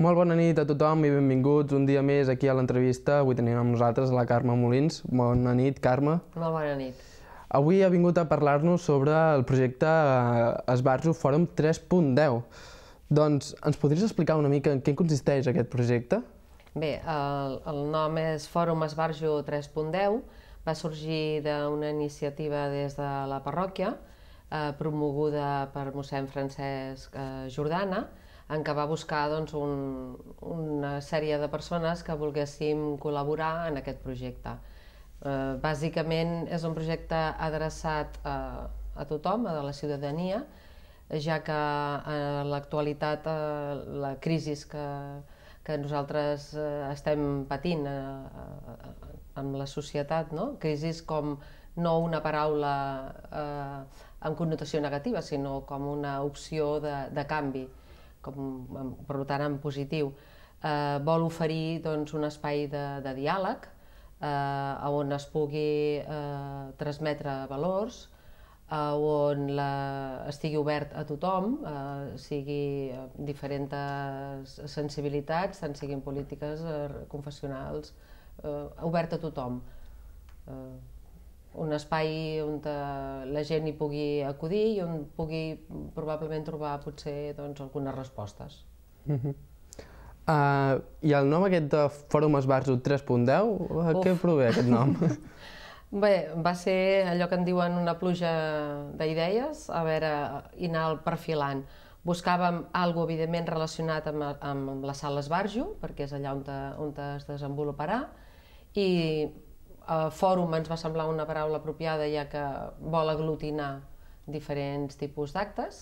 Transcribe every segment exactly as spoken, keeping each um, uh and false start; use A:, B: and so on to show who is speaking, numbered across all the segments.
A: Molt bona nit a tothom i benvinguts un dia més aquí a l'entrevista. Avui tenim amb nosaltres la Carme Molins. Bona nit, Carme.
B: Molt bona nit.
A: Avui ha vingut a parlar-nos sobre el projecte Esbarjo Fòrum tres punt deu. Doncs ens podries explicar una mica en què consisteix aquest projecte?
B: Bé, el, el nom és Fòrum Esbarjo tres punt deu. Va sorgir d'una iniciativa des de la parròquia, eh, promoguda per mossèn Francesc eh, Jordana, en què va buscar doncs, un, una sèrie de persones que volguéssim col·laborar en aquest projecte. Eh, bàsicament és un projecte adreçat a, a tothom, a la ciutadania, ja que en l'actualitat eh, la crisi que, que nosaltres eh, estem patint eh, amb la societat, no? Crisi com no una paraula eh, amb connotació negativa, sinó com una opció de, de canvi, com, per tant en positiu. Eh, vol oferir doncs, un espai de, de diàleg eh, on es pugui eh, transmetre valors, eh, on la, estigui obert a tothom, eh, sigui diferents sensibilitats, tant siguin polítiques, eh, confessionals, eh, obert a tothom. Eh, un espai on la gent hi pugui acudir i on pugui probablement trobar potser doncs, algunes respostes.
A: Uh-huh. uh, I el nom aquest de Fòrum Esbarjo tres punt deu, a què prové aquest nom?
B: Bé, va ser allò que en diuen una pluja d'idees, a veure, i anar perfilant. Buscàvem alguna cosa, evidentment, relacionat amb, amb la sala Esbarjo, perquè és allà on, te, on te es desenvoluparà, i Uh, fòrum ens va semblar una paraula apropiada, ja que vol aglutinar diferents tipus d'actes,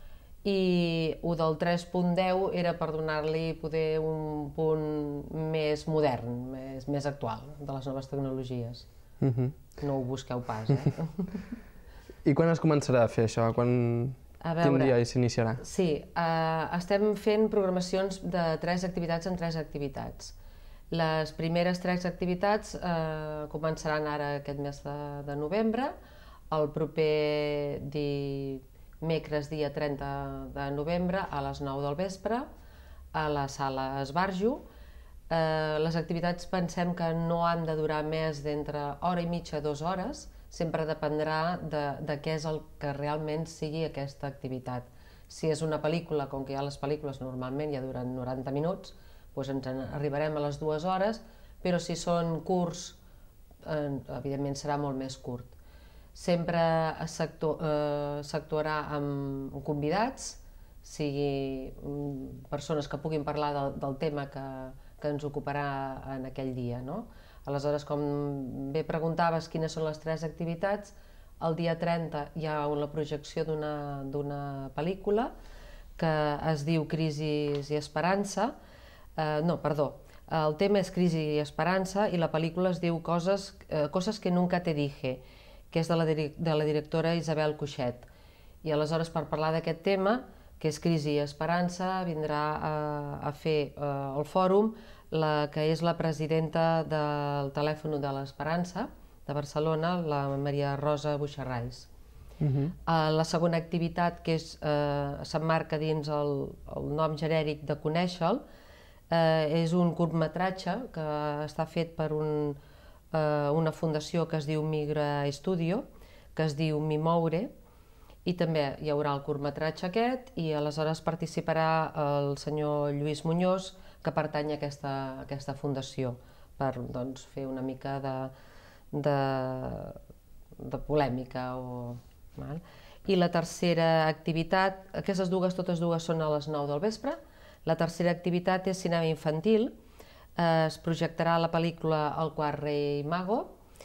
B: i el del tres punt deu era per donar-li poder un punt més modern, més, més actual, de les noves tecnologies. Uh-huh. No ho busqueu pas, eh?
A: I quan es començarà a fer això? Quan... A veure, quin dia s'iniciarà?
B: Sí, uh, estem fent programacions de tres activitats en tres activitats. Les primeres tres activitats eh, començaran ara aquest mes de, de novembre, el proper dimecres dia trenta de novembre a les nou del vespre a la sala Esbarjo. Eh, les activitats pensem que no han de durar més d'entre hora i mitja a dues hores, sempre dependrà de, de què és el que realment sigui aquesta activitat. Si és una pel·lícula, com que ja les pel·lícules normalment ja duren noranta minuts, doncs ens en arribarem a les dues hores, però si són curts, eh, evidentment serà molt més curt. Sempre s'actuarà eh, amb convidats, sigui persones que puguin parlar del, del tema que, que ens ocuparà en aquell dia, no? Aleshores, com bé preguntaves quines són les tres activitats, el dia trenta hi ha la projecció d'una pel·lícula que es diu Crisi i Esperança. Uh, no, perdó, el tema és Crisi i Esperança i la pel·lícula es diu Coses, uh, Coses que nunca te dije, que és de la, de la directora Isabel Cuixet. I aleshores, per parlar d'aquest tema, que és Crisi i Esperança, vindrà a, a fer uh, el fòrum la que és la presidenta del Telèfon de l'Esperança de Barcelona, la Maria Rosa Buixarrais. Uh-huh. uh, la segona activitat, que uh, s'emmarca dins el, el nom genèric de Conèixer-lo, Uh, és un curtmetratge que està fet per un, uh, una fundació que es diu Migra Studio, que es diu Mi Moure, i també hi haurà el curtmetratge aquest, i aleshores participarà el senyor Lluís Muñoz, que pertany a aquesta, a aquesta fundació, per doncs, fer una mica de, de, de polèmica. O, val? I la tercera activitat, aquestes dues, totes dues són a les nou del vespre. La tercera activitat és cinema infantil, eh, es projectarà la pel·lícula El quart rei mago,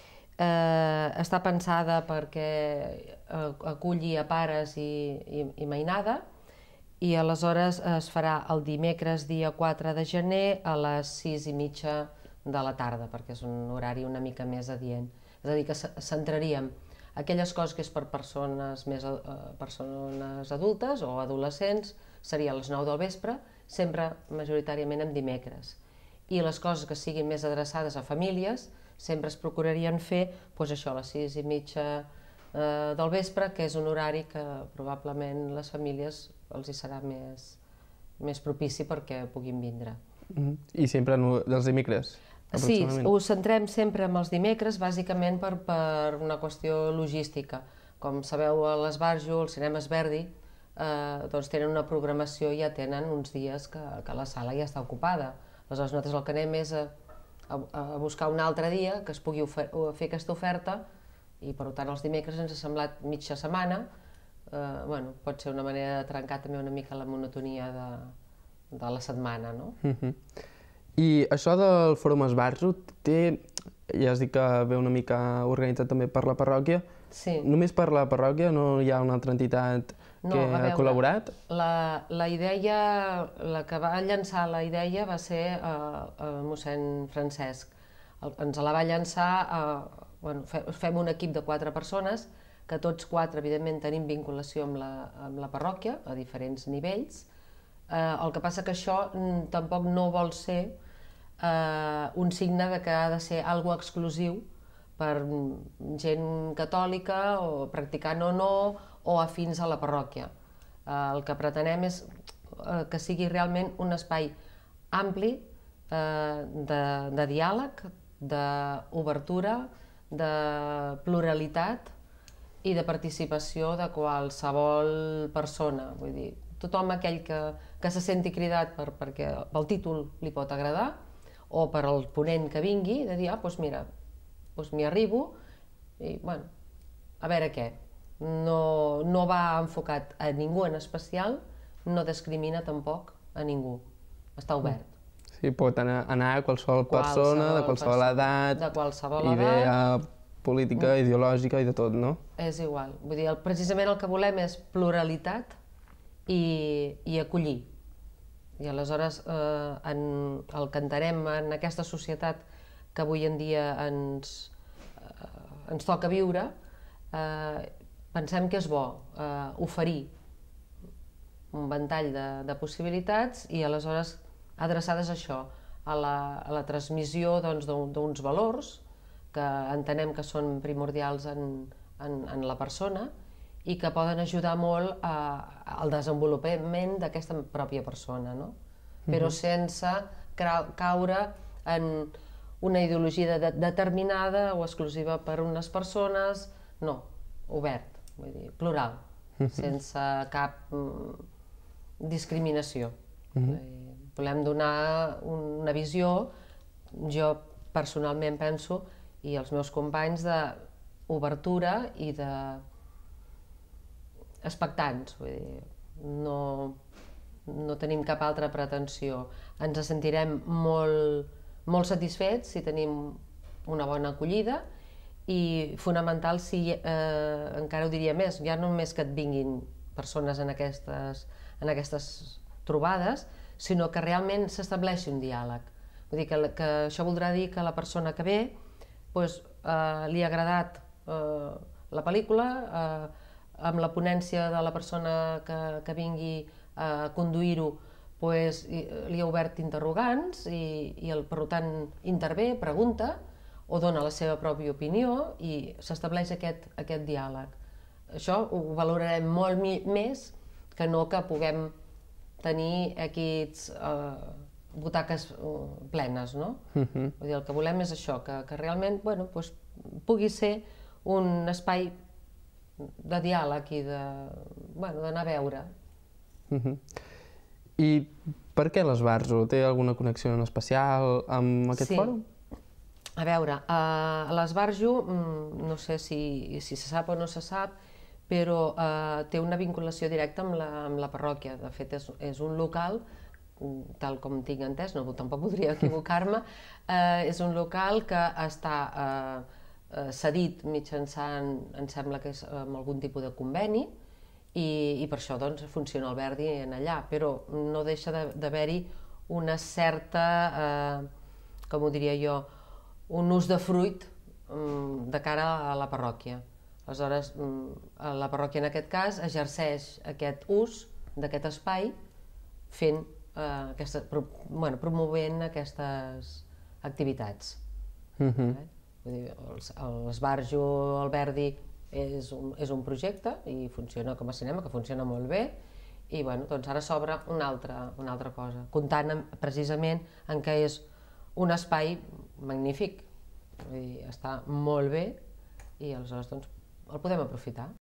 B: eh, està pensada perquè eh, aculli a pares i, i, i mainada, i aleshores es farà el dimecres dia quatre de gener a les sis i mitja de la tarda, perquè és un horari una mica més adient. És a dir, que centraríem aquelles coses que és per persones, més, eh, persones adultes o adolescents, seria a les nou del vespre, sempre majoritàriament en dimecres. I les coses que siguin més adreçades a famílies sempre es procurarien fer doncs això, a les sis i mitja eh, del vespre, que és un horari que probablement les famílies els hi serà més, més propici perquè puguin vindre.
A: Mm-hmm. I sempre dels dimecres?
B: Sí, ho centrem sempre en els dimecres, bàsicament per, per una qüestió logística. Com sabeu, a l'Esbarjo, al Cinema Verdi, eh, doncs tenen una programació i ja tenen uns dies que, que la sala ja està ocupada. Aleshores, nosaltres el que anem és a, a, a buscar un altre dia que es pugui fer aquesta oferta i, per tant, els dimecres ens ha semblat mitja setmana. Eh, bueno, pot ser una manera de trencar també una mica la monotonia de, de la setmana, no?
A: Mm-hmm. I això del Fòrum Esbarjo té, ja has dit que ve una mica organitzat també per la parròquia.
B: Sí.
A: Només per la parròquia? No hi ha una altra entitat que
B: no,
A: ha col·laborat?
B: La, la idea, la que va llançar la idea va ser eh, eh, mossèn Francesc. El, ens la va llançar, eh, bueno, fe, fem un equip de quatre persones, que tots quatre, evidentment, tenim vinculació amb la, amb la parròquia, a diferents nivells. Eh, el que passa que això mm, tampoc no vol ser Uh, un signe de que ha de ser algo exclusiu per gent catòlica o practicant o no o afins a la parròquia. Uh, el que pretenem és uh, que sigui realment un espai ampli uh, de, de diàleg, d'obertura, de pluralitat i de participació de qualsevol persona. Vull dir, tothom aquell que, que se senti cridat per, perquè pel títol li pot agradar o per al ponent que vingui, de dir, ah, doncs mira, doncs m'hi arribo i, bueno, a veure què. No, no va enfocat a ningú en especial, no discrimina tampoc a ningú, està obert.
A: Sí, pot anar, anar a qualsevol, qualsevol persona, de qualsevol persona, edat,
B: de qualsevol
A: idea
B: edat,
A: política, mm. ideològica i de tot, no?
B: És igual, vull dir, el, precisament el que volem és pluralitat i, i acollir. I aleshores eh, en, el que entenem en aquesta societat que avui en dia ens, eh, ens toca viure, eh, pensem que és bo eh, oferir un ventall de, de possibilitats i aleshores adreçades a això, a la, a la transmissió doncs, d'uns valors que entenem que són primordials en, en, en la persona i que poden ajudar molt a, al desenvolupament d'aquesta pròpia persona, no? Però sense caure en una ideologia de, determinada o exclusiva per unes persones, no, obert, vull dir, plural, sense cap mm, discriminació. Mm-hmm. Volem donar una visió, jo personalment penso, i els meus companys, d'obertura i de expectants, vull dir, no, no tenim cap altra pretensió. Ens sentirem molt, molt satisfets si tenim una bona acollida i fonamental si, eh, encara ho diria més, ja no només que et vinguin persones en aquestes, en aquestes trobades, sinó que realment s'estableixi un diàleg. Vull dir que, que això voldrà dir que la persona que ve doncs, eh, li ha agradat eh, la pel·lícula, eh, amb la ponència de la persona que, que vingui a conduir-ho, pues, li ha obert interrogants i, i el, per tant intervé, pregunta o dona la seva pròpia opinió i s'estableix aquest, aquest diàleg. Això ho valorarem molt més que no que puguem tenir aquests eh, butaques plenes, no? Uh-huh. Vull dir, el que volem és això, que, que realment bueno, pues, pugui ser un espai de diàleg i de, bueno, d'anar a veure.
A: Uh-huh. I per què l'Esbarjo? Té alguna connexió en especial amb aquest
B: sí.
A: fòrum?
B: A veure, a l'Esbarjo, no sé si, si se sap o no se sap, però eh, té una vinculació directa amb la, amb la parròquia. De fet, és, és un local, tal com tinc entès, no, tampoc podria equivocar-me, eh, és un local que està eh, cedit mitjançant, em sembla que és amb algun tipus de conveni, i, i per això doncs, funciona el Verdi en allà, però no deixa d'haver-hi una certa, eh, com ho diria jo, un ús de fruit um, de cara a la parròquia. Aleshores, um, la parròquia en aquest cas exerceix aquest ús d'aquest espai fent, uh, aquesta, pro, bueno, promovent aquestes activitats.
A: Uh-huh.
B: eh? Vull dir, l'Esbarjo, el Verdi, és un, és un projecte i funciona com a cinema, que funciona molt bé, i bueno, doncs ara s'obre una altra, una altra cosa, comptant amb, precisament en què és un espai magnífic, vull dir, està molt bé i aleshores doncs, el podem aprofitar.